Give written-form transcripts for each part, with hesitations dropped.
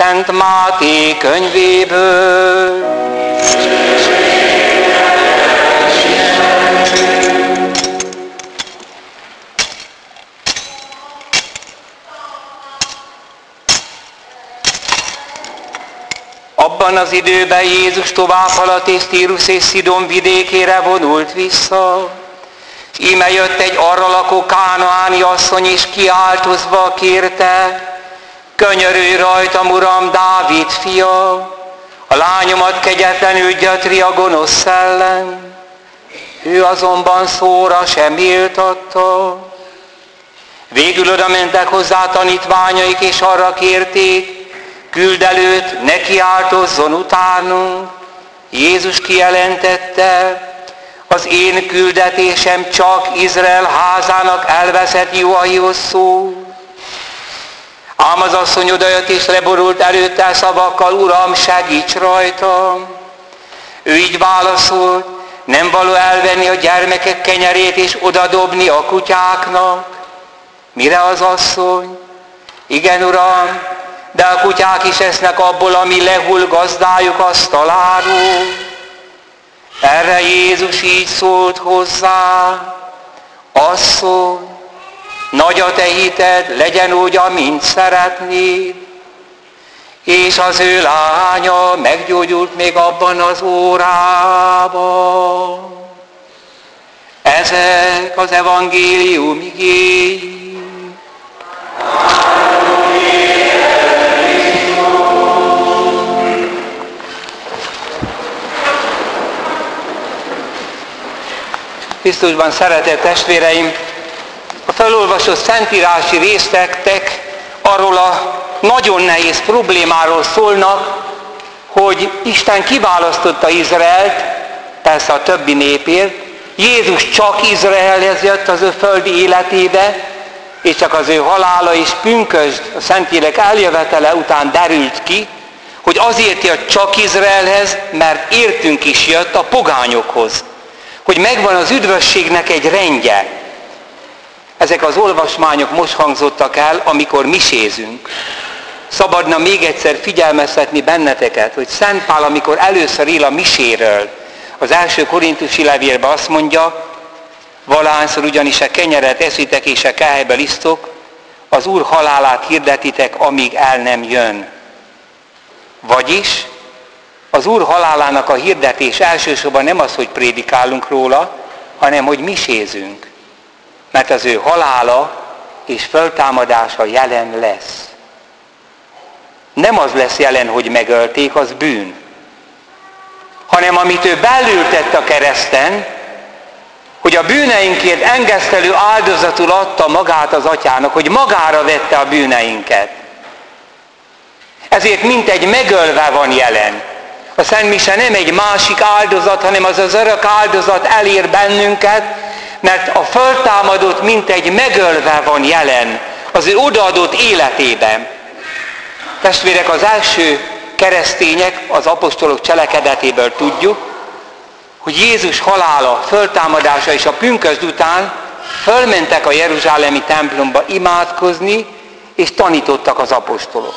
Szent Máté könyvéből. Abban az időben Jézus tovább haladt, és Tírus és Szidon vidékére vonult vissza. És íme jött egy arra lakó kánaáni asszony, és kiáltozva kérte: könyörülj rajtam, Uram, Dávid fia, a lányomat kegyetlenül gyötri a gonosz szellem. Ő azonban szóra sem méltatta. Végül oda mentek hozzá tanítványaik, és arra kérték: küld előtt, ne kiáltozzon utánunk. Jézus kijelentette: az én küldetésem csak Izrael házának elveszett juhaihoz szól. Ám az asszony odajött és leborult előtte szavakkal: Uram, segíts rajtam! Ő így válaszolt: nem való elvenni a gyermekek kenyerét és odadobni a kutyáknak. Mire az asszony: igen, Uram, de a kutyák is esznek abból, ami lehull gazdájuk asztaláról. Erre Jézus így szólt hozzá: asszony, nagy a te hited, legyen úgy, amint szeretnéd. És az ő lánya meggyógyult még abban az órában. Ezek az evangélium igéi. Krisztusban szeretett testvéreim, a felolvasott szentírási részletek arról a nagyon nehéz problémáról szólnak, hogy Isten kiválasztotta Izraelt, persze a többi népért. Jézus csak Izraelhez jött az ő földi életébe, és csak az ő halála és pünkösd, a Szentlélek eljövetele után derült ki, hogy azért jött csak Izraelhez, mert értünk is jött a pogányokhoz. Hogy megvan az üdvösségnek egy rendje. Ezek az olvasmányok most hangzottak el, amikor misézünk. Szabadna még egyszer figyelmeztetni benneteket, hogy Szent Pál, amikor először ír a miséről, az első korintusi levélben azt mondja: valahányszor ugyanis a kenyeret eszitek és a kehelybe isztok, az Úr halálát hirdetitek, amíg el nem jön. Vagyis az Úr halálának a hirdetés elsősorban nem az, hogy prédikálunk róla, hanem hogy misézünk. Mert az ő halála és föltámadása jelen lesz. Nem az lesz jelen, hogy megölték, az bűn. Hanem amit ő belül tett a kereszten, hogy a bűneinkért engesztelő áldozatul adta magát az Atyának, hogy magára vette a bűneinket. Ezért mintegy megölve van jelen. A Szent Mise nem egy másik áldozat, hanem az az örök áldozat elér bennünket, mert a föltámadott mintegy megölve van jelen az ő odaadott életében. Testvérek, az első keresztények az apostolok cselekedetéből tudjuk, hogy Jézus halála, föltámadása és a pünkösd után fölmentek a jeruzsálemi templomba imádkozni, és tanítottak az apostolok.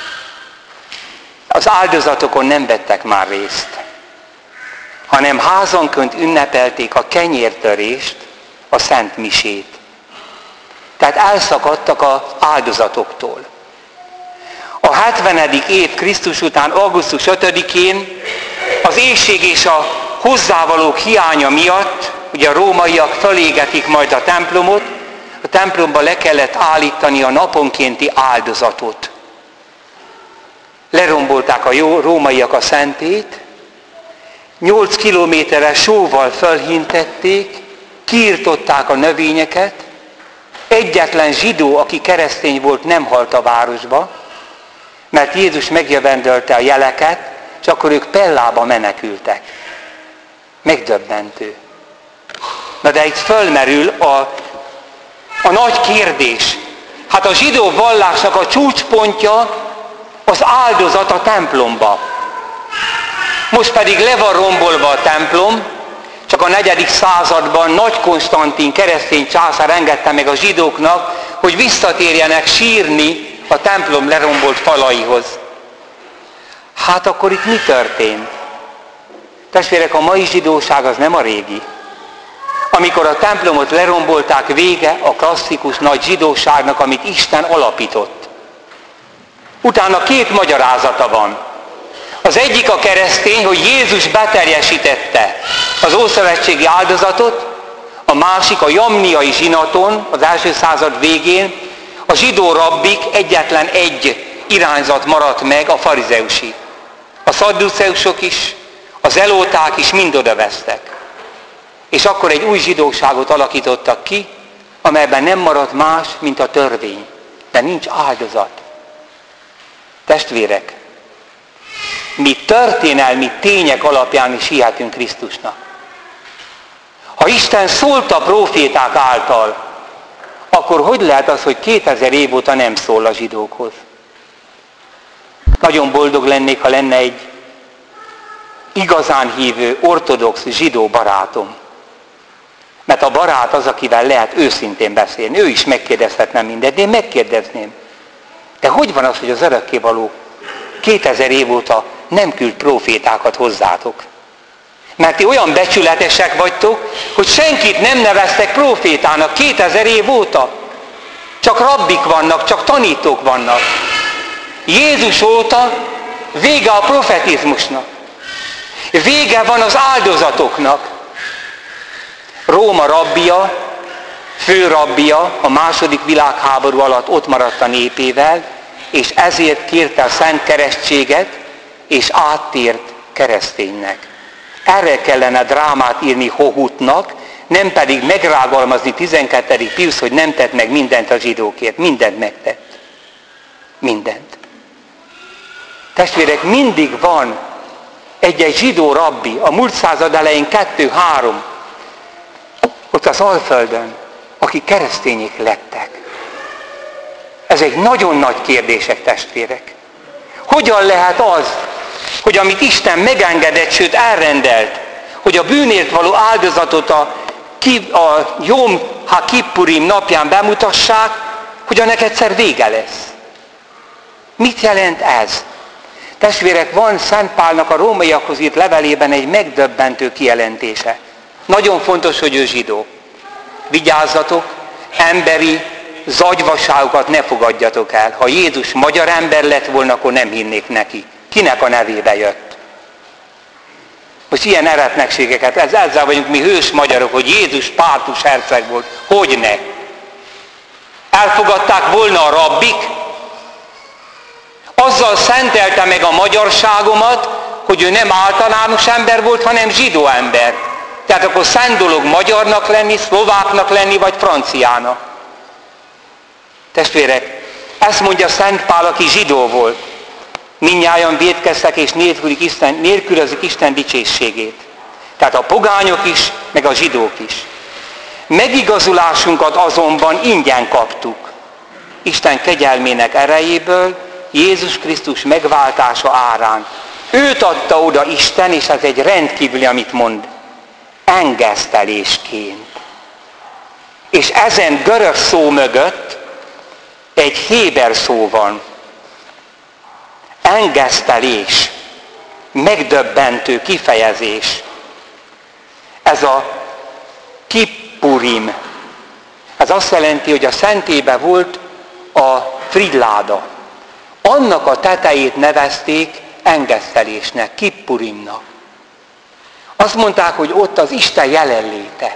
Az áldozatokon nem vettek már részt, hanem házonként ünnepelték a kenyértörést, a Szent Misét. Tehát elszakadtak az áldozatoktól. A 70. év Krisztus után, augusztus 5-én az éhség és a hozzávalók hiánya miatt, ugye a rómaiak felégetik majd a templomot, a templomba le kellett állítani a naponkénti áldozatot. Lerombolták a rómaiak a szentét, 8 kilométerre sóval fölhintették, kiirtották a növényeket, egyetlen zsidó, aki keresztény volt, nem halt a városba, mert Jézus megjövendölte a jeleket, és akkor ők Pellába menekültek. Megdöbbentő. Na de itt fölmerül a nagy kérdés. Hát a zsidó vallásnak a csúcspontja az áldozat a templomba. Most pedig le van rombolva a templom, csak a 4. században Nagy Konstantin keresztény császár engedte meg a zsidóknak, hogy visszatérjenek sírni a templom lerombolt falaihoz. Hát akkor itt mi történt? Testvérek, a mai zsidóság az nem a régi. Amikor a templomot lerombolták, vége a klasszikus nagy zsidóságnak, amit Isten alapított. Utána két magyarázata van. Az egyik a keresztény, hogy Jézus beteljesítette az ószövetségi áldozatot, a másik a jamniai zsinaton, az első század végén, a zsidó rabbik egyetlen egy irányzat maradt meg, a farizeusi. A szadduceusok is, a zelóták is mind odavesztek. És akkor egy új zsidóságot alakítottak ki, amelyben nem maradt más, mint a törvény. De nincs áldozat. Testvérek, mi történelmi tények alapján is hihetünk Krisztusnak. Ha Isten szólt a próféták által, akkor hogy lehet az, hogy 2000 év óta nem szól a zsidókhoz? Nagyon boldog lennék, ha lenne egy igazán hívő, ortodox zsidó barátom. Mert a barát az, akivel lehet őszintén beszélni. Ő is megkérdezhetne mindent, de én megkérdezném. De hogy van az, hogy az örökkévaló 2000 év óta nem küld prófétákat hozzátok? Mert ti olyan becsületesek vagytok, hogy senkit nem neveztek prófétának 2000 év óta. Csak rabbik vannak, csak tanítók vannak. Jézus óta vége a profetizmusnak. Vége van az áldozatoknak. Róma rabbia, főrabbia a második világháború alatt ott maradt a népével, és ezért kérte a szent keresztséget, és áttért kereszténynek. Erre kellene drámát írni Hohutnak, nem pedig megrágalmazni 12. Piusz, hogy nem tett meg mindent a zsidókért. Mindent megtett. Mindent. Testvérek, mindig van egy zsidó rabbi, a múlt század elején 2-3, ott az Alföldön, akik keresztények lettek. Ez egy nagyon nagy kérdések, testvérek. Hogyan lehet az, hogy amit Isten megengedett, sőt elrendelt, hogy a bűnért való áldozatot a Jom HaKippurim napján bemutassák, hogy annak egyszer vége lesz. Mit jelent ez? Testvérek, van Szent Pálnak a rómaiakhoz írt levelében egy megdöbbentő kijelentése. Nagyon fontos, hogy ő zsidó. Vigyázzatok, emberi zagyvaságokat ne fogadjatok el. Ha Jézus magyar ember lett volna, akkor nem hinnék neki. Kinek a nevébe jött? Most ilyen eretnekségeket, ezzel vagyunk mi hős magyarok, hogy Jézus pártus herceg volt. Hogyne? Elfogadták volna a rabbik? Azzal szentelte meg a magyarságomat, hogy ő nem általános ember volt, hanem zsidó ember. Tehát akkor szent dolog magyarnak lenni, szlováknak lenni, vagy franciának. Testvérek, ezt mondja Szent Pál, aki zsidó volt. Mindnyájan vétkeztek és nélkülözik Isten dicsésségét. Tehát a pogányok is, meg a zsidók is. Megigazulásunkat azonban ingyen kaptuk. Isten kegyelmének erejéből, Jézus Krisztus megváltása árán. Őt adta oda Isten, és ez egy rendkívüli, amit mond, engesztelésként. És ezen görög szó mögött egy héber szó van. Engesztelés. Megdöbbentő kifejezés. Ez a kippurim. Ez azt jelenti, hogy a szentélybe volt a frigyláda. Annak a tetejét nevezték engesztelésnek, kippurimnak. Azt mondták, hogy ott az Isten jelenléte.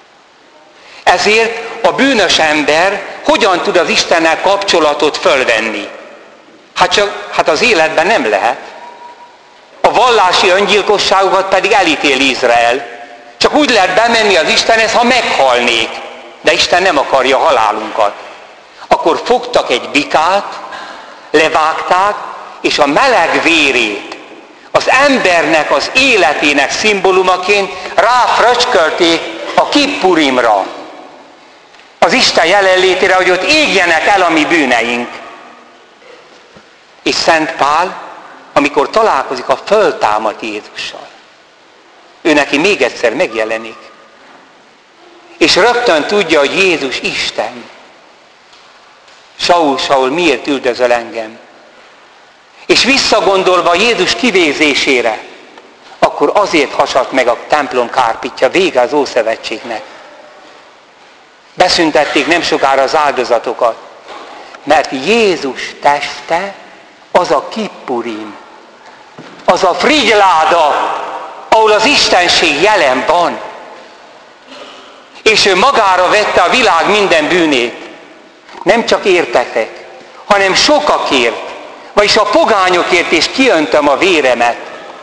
Ezért a bűnös ember hogyan tud az Istennel kapcsolatot fölvenni? Hát az életben nem lehet. A vallási öngyilkosságokat pedig elítéli Izrael. Csak úgy lehet bemenni az Istenhez, ha meghalnék. De Isten nem akarja halálunkat. Akkor fogtak egy bikát, levágták, és a meleg vérét az embernek az életének szimbólumaként ráfröcskölték a kippurimra. Az Isten jelenlétére, hogy ott égjenek el a mi bűneink. És Szent Pál, amikor találkozik a föltámadt Jézussal, ő neki még egyszer megjelenik. És rögtön tudja, hogy Jézus Isten. Saul, Saul, miért üldözöl engem? És visszagondolva Jézus kivégzésére, akkor azért hasadt meg a templom kárpitja, vége az Ószövetségnek. Beszüntették nem sokára az áldozatokat, mert Jézus teste az a kippurim, az a frigyláda, ahol az Istenség jelen van. És ő magára vette a világ minden bűnét. Nem csak értetek, hanem sokakért, vagyis a pogányokért is kiöntöm a véremet.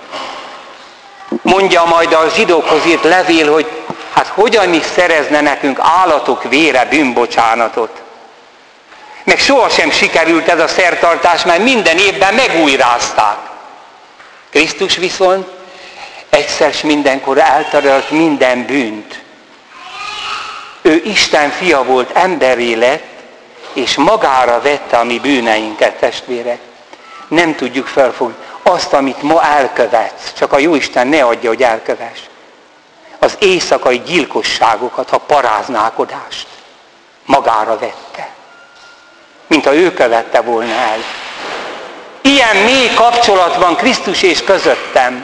Mondja majd a zsidókhoz írt levél, hogy hát hogyan is szerezne nekünk állatok vére bűnbocsánatot. Meg sohasem sikerült ez a szertartás, mert minden évben megújrázták. Krisztus viszont egyszer s mindenkor eltörölt minden bűnt. Ő Isten fia volt, emberré lett, és magára vette a mi bűneinket, testvérek. Nem tudjuk felfogni azt, amit ma elkövetsz, csak a Jóisten ne adja, hogy elkövess. Az éjszakai gyilkosságokat, a paráználkodást magára vette, mint ha ő követte volna el. Ilyen mély kapcsolat van Krisztus és közöttem.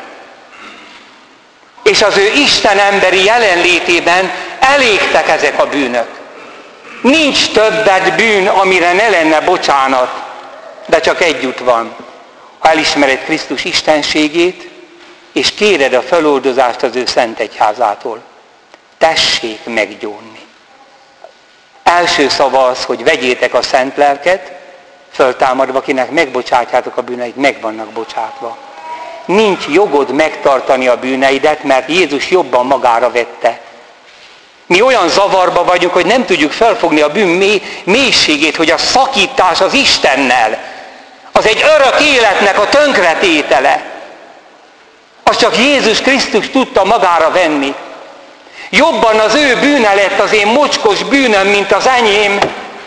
És az ő Isten emberi jelenlétében elégtek ezek a bűnök. Nincs többet bűn, amire ne lenne bocsánat, de csak egy út van. Ha elismered Krisztus istenségét, és kéred a feloldozást az ő szent egyházától. Tessék meggyónni. Első szava az, hogy vegyétek a szent lelket, föltámadva, akinek megbocsátjátok a bűneit, meg vannak bocsátva. Nincs jogod megtartani a bűneidet, mert Jézus jobban magára vette. Mi olyan zavarba vagyunk, hogy nem tudjuk felfogni a bűn mélységét, hogy a szakítás az Istennel, az egy örök életnek a tönkretétele. Azt csak Jézus Krisztus tudta magára venni. Jobban az ő bűne lett az én mocskos bűnöm, mint az enyém.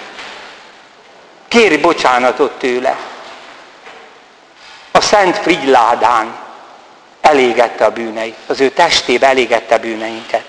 Kérj bocsánatot tőle. A szent frigyládán elégette a bűneit. Az ő testébe elégette bűneinket.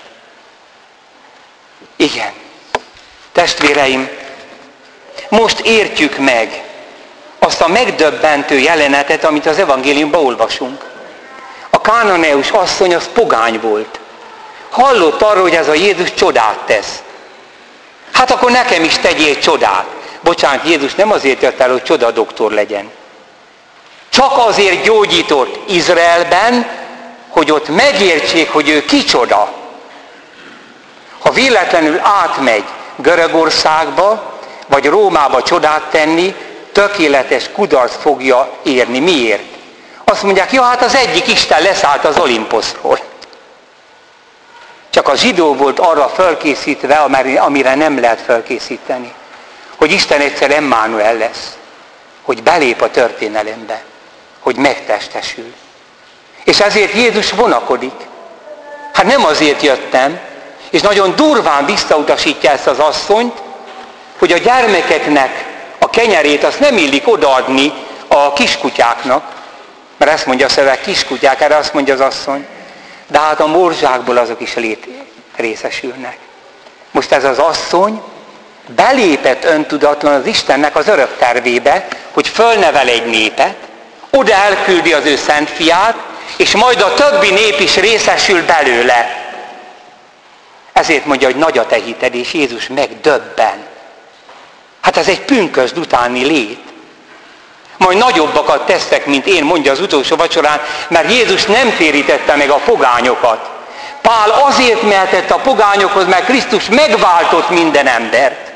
Igen. Testvéreim, most értjük meg azt a megdöbbentő jelenetet, amit az evangéliumban olvasunk. A kánaneus asszony az pogány volt. Hallott arról, hogy ez a Jézus csodát tesz. Hát akkor nekem is tegyél csodát. Bocsánat, Jézus nem azért jött el, hogy csodadoktor legyen. Csak azért gyógyított Izraelben, hogy ott megértsék, hogy ő kicsoda. Ha véletlenül átmegy Görögországba, vagy Rómába csodát tenni, tökéletes kudarc fogja érni. Miért? Azt mondják, ja, hát az egyik Isten leszállt az Olimposzról. Csak a zsidó volt arra felkészítve, amire nem lehet felkészíteni. Hogy Isten egyszer Emmanuel lesz. Hogy belép a történelembe. Hogy megtestesül. És ezért Jézus vonakodik. Hát nem azért jöttem, és nagyon durván visszautasítja ezt az asszonyt, hogy a gyermekeknek a kenyerét azt nem illik odaadni a kiskutyáknak, mert ezt mondja a szöveg, kiskutyák, erre azt mondja az asszony, de hát a morzsákból azok is részesülnek. Most ez az asszony belépett öntudatlan az Istennek az örök tervébe, hogy fölnevel egy népet, oda elküldi az ő szent fiát, és majd a többi nép is részesül belőle. Ezért mondja, hogy nagy a te hited, és Jézus megdöbben. Hát ez egy pünkösd utáni lét. Majd nagyobbakat tesztek, mint én, mondja az utolsó vacsorán, mert Jézus nem térítette meg a pogányokat. Pál azért mehetett a pogányokhoz, mert Krisztus megváltott minden embert.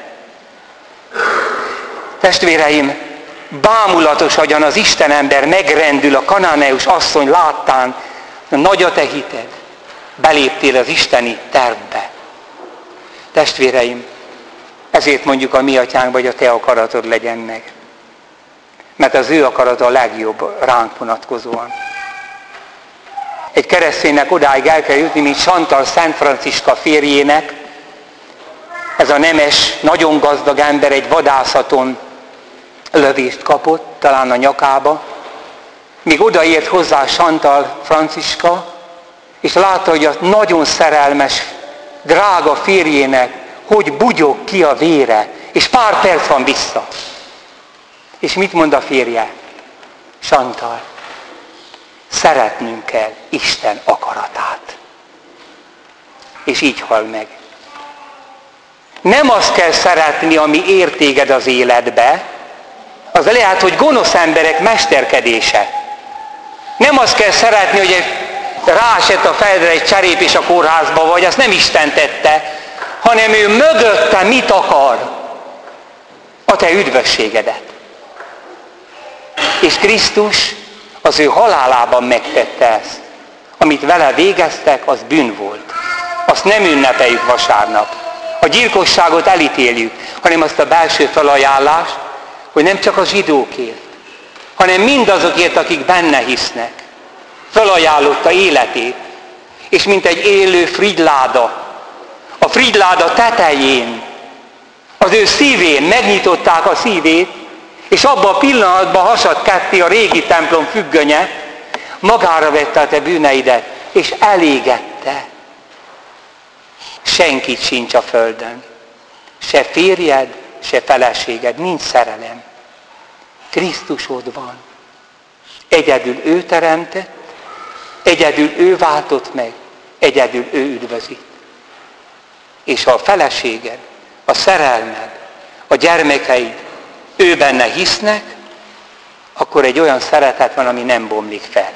Testvéreim, bámulatos, ahogyan az Isten ember megrendül a kanáneus asszony láttán, nagy a te hited, beléptél az isteni tervbe. Testvéreim, ezért mondjuk a mi atyánk, vagy a te akaratod legyen meg. Mert az ő akarata a legjobb ránk vonatkozóan. Egy kereszténynek odáig el kell jutni, mint Chantal Szent Franciska férjének. Ez a nemes, nagyon gazdag ember egy vadászaton lövést kapott, talán a nyakába. Míg odaért hozzá Chantal Franciska, és látta, hogy a nagyon szerelmes, drága férjének, hogy bugyog ki a vére, és pár perc van vissza. És mit mond a férje? Santal, szeretnünk kell Isten akaratát. És így hal meg. Nem azt kell szeretni, ami ér téged az életbe, az lehet, hogy gonosz emberek mesterkedése. Nem azt kell szeretni, hogy ráesett a fejedre egy cserép és a kórházba vagy, azt nem Isten tette, hanem ő mögötte mit akar? A te üdvösségedet. És Krisztus az ő halálában megtette ezt. Amit vele végeztek, az bűn volt. Azt nem ünnepeljük vasárnap. A gyilkosságot elítéljük, hanem azt a belső felajánlást, hogy nem csak a zsidókért, hanem mindazokért, akik benne hisznek. Felajánlotta életét, és mint egy élő frigyláda, a frigyláda tetején, az ő szívén megnyitották a szívét, és abban a pillanatban hasadt ketté a régi templom függönye, magára vette a te bűneidet, és elégette. Senkit sincs a földön. Se férjed, se feleséged, nincs szerelem. Krisztusod van. Egyedül ő teremtett, egyedül ő váltott meg, egyedül ő üdvözít. És ha a feleséged, a szerelmed, a gyermekeid ő benne hisznek, akkor egy olyan szeretet van, ami nem bomlik fel.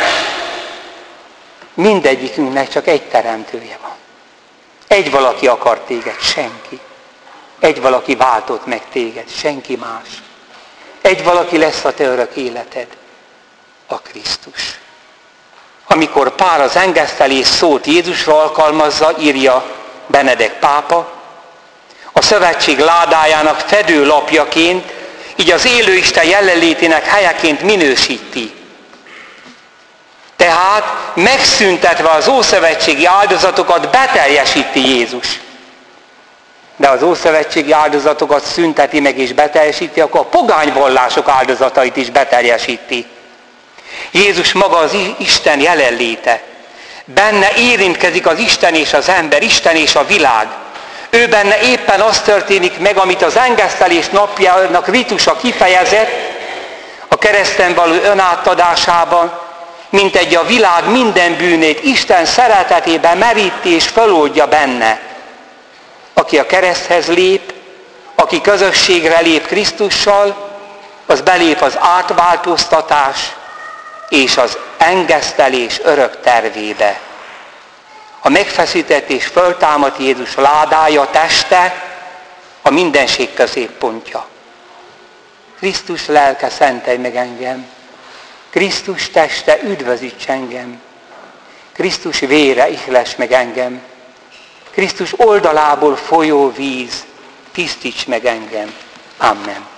Mindegyikünknek csak egy teremtője van. Egy valaki akar téged, senki. Egy valaki váltott meg téged, senki más. Egy valaki lesz a te örök életed, a Krisztus. Amikor Pál az engesztelés szót Jézusra alkalmazza, írja Benedek pápa, a szövetség ládájának fedőlapjaként, így az élő Isten jelenlétének helyeként minősíti. Tehát megszüntetve az ószövetségi áldozatokat beteljesíti Jézus. De az ószövetségi áldozatokat szünteti meg és beteljesíti, akkor a pogány vallások áldozatait is beteljesíti. Jézus maga az Isten jelenléte. Benne érintkezik az Isten és az ember, Isten és a világ. Ő benne éppen az történik meg, amit az engesztelés napjának ritusa kifejezett, a kereszten való önátadásában, mint egy a világ minden bűnét Isten szeretetében meríti és feloldja benne. Aki a kereszthez lép, aki közösségre lép Krisztussal, az belép az átváltoztatás és az engesztelés örök tervébe. A megfeszített és föltámadt Jézus ládája, teste a mindenség középpontja. Krisztus lelke szentelj meg engem, Krisztus teste üdvözíts engem, Krisztus vére ihless meg engem, Krisztus oldalából folyó víz tisztíts meg engem. Amen.